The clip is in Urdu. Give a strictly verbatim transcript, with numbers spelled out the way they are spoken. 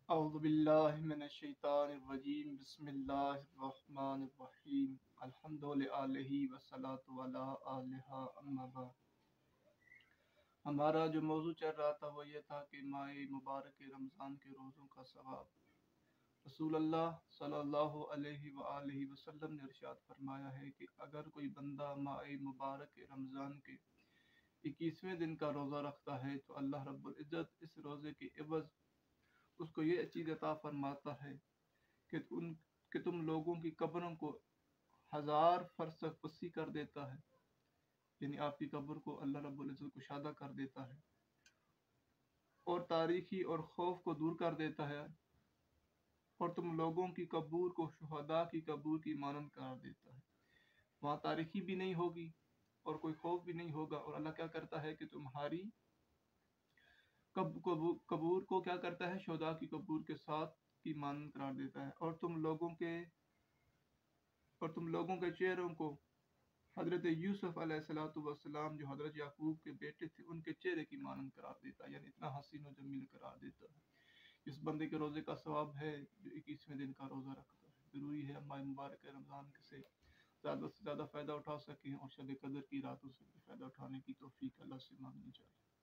اعوذ باللہ من الشیطان الرجیم بسم اللہ الرحمن الرحیم الحمد للہ والصلاة وعلی آلہ اما بعد۔ ہمارا جو موضوع چل رہا تھا وہ یہ تھا کہ ماہ مبارک رمضان کے روزوں کا ثواب۔ رسول اللہ صلی اللہ علیہ وآلہ وسلم نے ارشاد فرمایا ہے کہ اگر کوئی بندہ ماہ مبارک رمضان کے اکیسویں دن کا روزہ رکھتا ہے تو اللہ رب العزت اس روزے کے عوض اس کو یہ چیز عطا فرماتا ہے کہ ان کہ تم لوگوں کی قبروں کو ہزار فرسخ وسیع کر دیتا ہے، یعنی آپ کی قبر کو اللہ رب العزت کشادہ کر دیتا ہے اور تاریکی اور خوف کو دور کر دیتا ہے، اور تم لوگوں کی قبور کو شہداء کی قبور کی مانند قرار دیتا ہے۔ وہاں تاریکی بھی نہیں ہوگی اور کوئی خوف بھی نہیں ہوگا، اور اللہ کیا کرتا ہے کہ تمہاری قبور کو کیا کرتا ہے، شہداء کی قبور کے ساتھ کی مانند قرار دیتا ہے، اور تم لوگوں کے اور تم لوگوں کے چہروں کو حضرت یوسف علیہ الصلوۃ والسلام جو حضرت یعقوب کے بیٹے تھے ان کے چہرے کی مانند قرار دیتا ہے، یعنی اتنا حسین و جمیل قرار دیتا ہے۔ اس بندے کے روزے کا ثواب ہے جو اکیسویں دن کا روزہ رکھتا ہے۔ ضروری ہے ماہ مبارک رمضان سے زیادہ سے زیادہ فائدہ اٹھا سکیں اور شب قدر کی راتوں سے بھی فائدہ اٹھانے کی توفیق اللہ سے مانگنی چاہیے۔